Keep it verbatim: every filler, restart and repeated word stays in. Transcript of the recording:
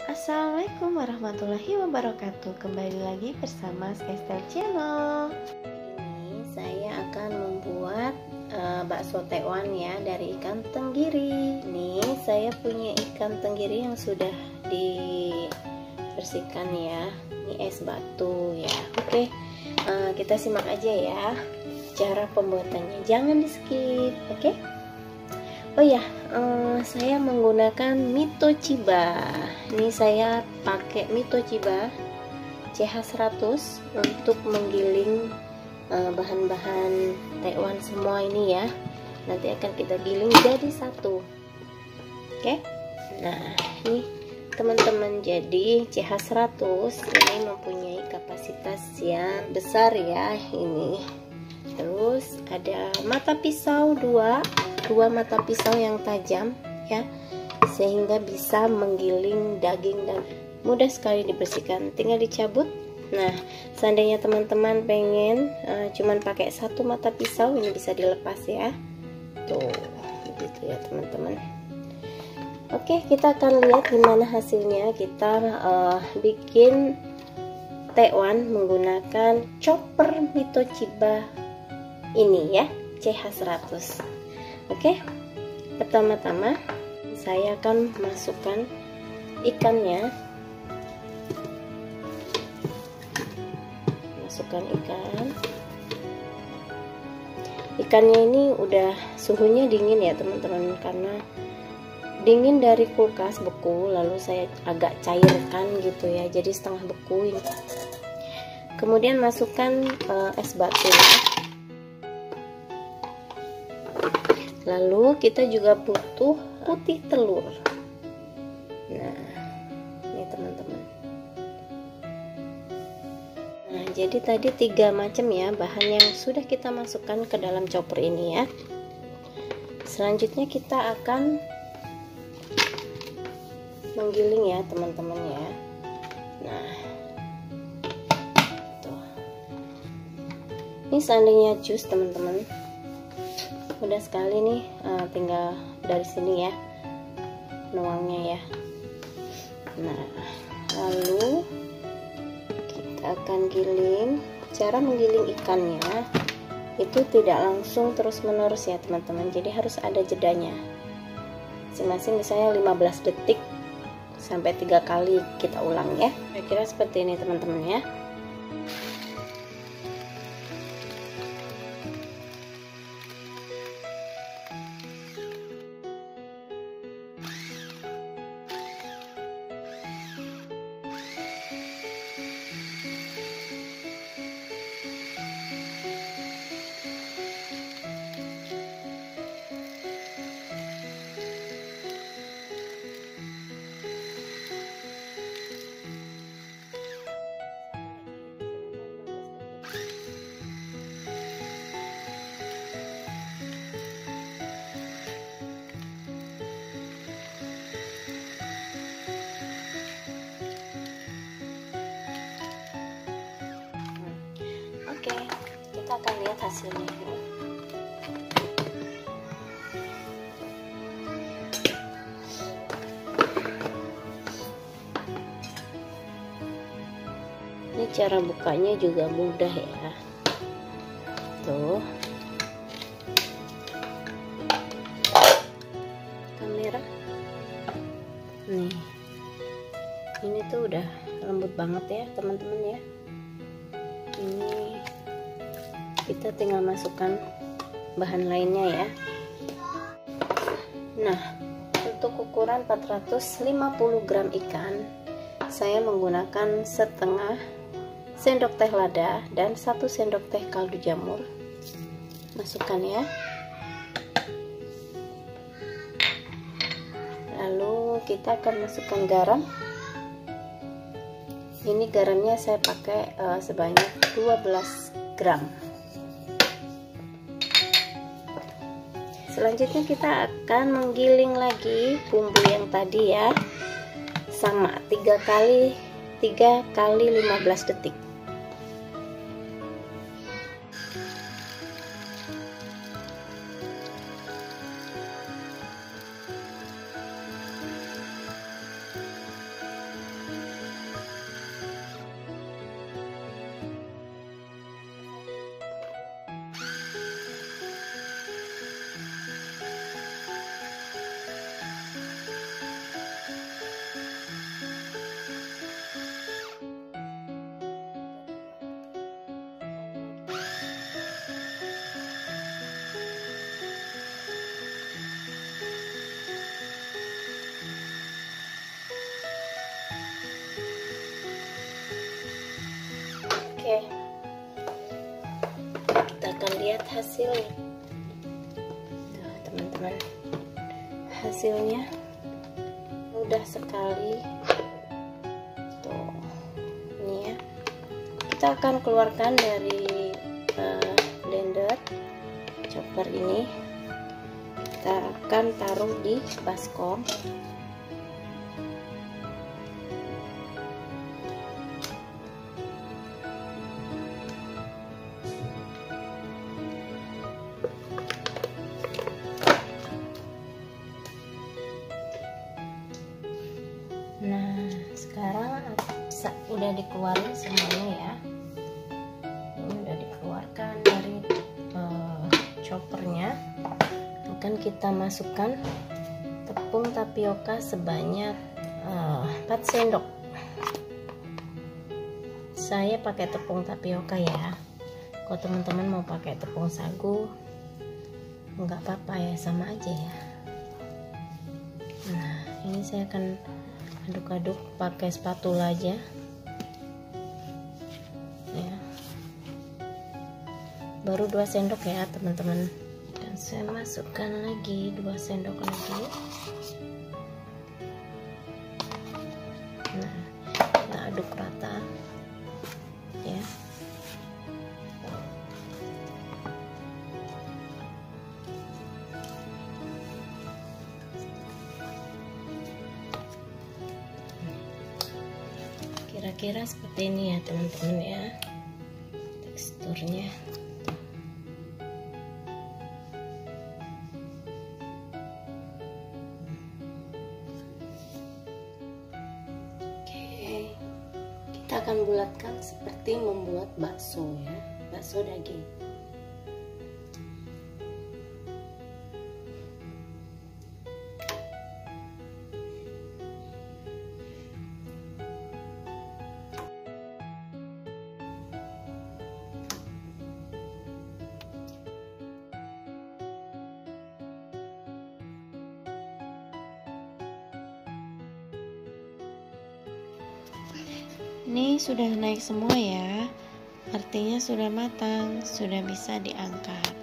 Assalamualaikum warahmatullahi wabarakatuh. Kembali lagi bersama Skystel Channel. Ini saya akan membuat uh, bakso tekwan ya dari ikan tenggiri. Ini saya punya ikan tenggiri yang sudah dibersihkan ya. Ini es batu ya. Oke, uh, kita simak aja ya cara pembuatannya. Jangan di skip, oke? Oh ya, um, saya menggunakan Mito Chiba. Ini saya pakai Mito Chiba C H seratus untuk menggiling bahan-bahan uh, tekwan semua ini ya. Nanti akan kita giling jadi satu. Oke. Nah, ini teman-teman, jadi C H seratus ini mempunyai kapasitas yang besar ya ini. Terus ada mata pisau dua dua mata pisau yang tajam ya, sehingga bisa menggiling daging dan mudah sekali dibersihkan, tinggal dicabut. Nah, seandainya teman-teman pengen uh, cuman pakai satu mata pisau, ini bisa dilepas ya, tuh begitu ya teman-teman. Oke, kita akan lihat gimana hasilnya. Kita uh, bikin tekwan menggunakan chopper Mito Chiba ini ya, C H seratus. Oke, pertama-tama saya akan masukkan ikannya. Masukkan ikan. Ikannya ini udah suhunya dingin ya teman-teman, karena dingin dari kulkas beku, lalu saya agak cairkan gitu ya, jadi setengah beku ini. Kemudian masukkan uh, es batu ya. Lalu kita juga butuh putih telur. Nah, ini teman-teman. Nah, jadi tadi tiga macam ya bahan yang sudah kita masukkan ke dalam chopper ini ya. Selanjutnya kita akan menggiling ya teman-teman ya. Nah, tuh. Ini seandainya jus teman-teman, mudah sekali nih, uh, tinggal dari sini ya nuangnya ya. Nah, lalu kita akan giling. Cara menggiling ikannya itu tidak langsung terus menerus ya teman-teman, jadi harus ada jedanya masing-masing, misalnya lima belas detik sampai tiga kali kita ulang ya. Kira-kira seperti ini teman-teman ya. Oke, kita akan lihat hasilnya. Ini cara bukanya juga mudah ya. Tuh. Kamera. Nih. Ini tuh udah lembut banget ya, teman-teman ya. Ini kita tinggal masukkan bahan lainnya ya. Nah, untuk ukuran empat ratus lima puluh gram ikan, saya menggunakan setengah sendok teh lada dan satu sendok teh kaldu jamur. Masukkan ya. Lalu kita akan masukkan garam. Ini garamnya saya pakai uh, sebanyak dua belas gram. Selanjutnya kita akan menggiling lagi bumbu yang tadi ya, sama tiga kali tiga kali lima belas detik. lihat hasilnya. Tuh teman-teman, hasilnya mudah sekali. Tuh, ini ya. Kita akan keluarkan dari uh, blender chopper ini. Kita akan taruh di baskom. Nah, sekarang udah dikeluarin semuanya ya. Ini udah dikeluarkan dari uh, choppernya. Akan kita masukkan tepung tapioka sebanyak uh, empat sendok. Saya pakai tepung tapioka ya. Kalau teman-teman mau pakai tepung sagu, nggak apa-apa ya, sama aja ya. Nah, ini saya akan aduk-aduk pakai spatula aja ya. Baru dua sendok ya teman-teman, dan saya masukkan lagi dua sendok lagi. Nah, kita aduk rata ya. Kira-kira seperti ini ya teman-teman ya teksturnya. Oke, kita akan bulatkan seperti membuat bakso ya, bakso daging. Ini sudah naik semua ya, artinya sudah matang, sudah bisa diangkat.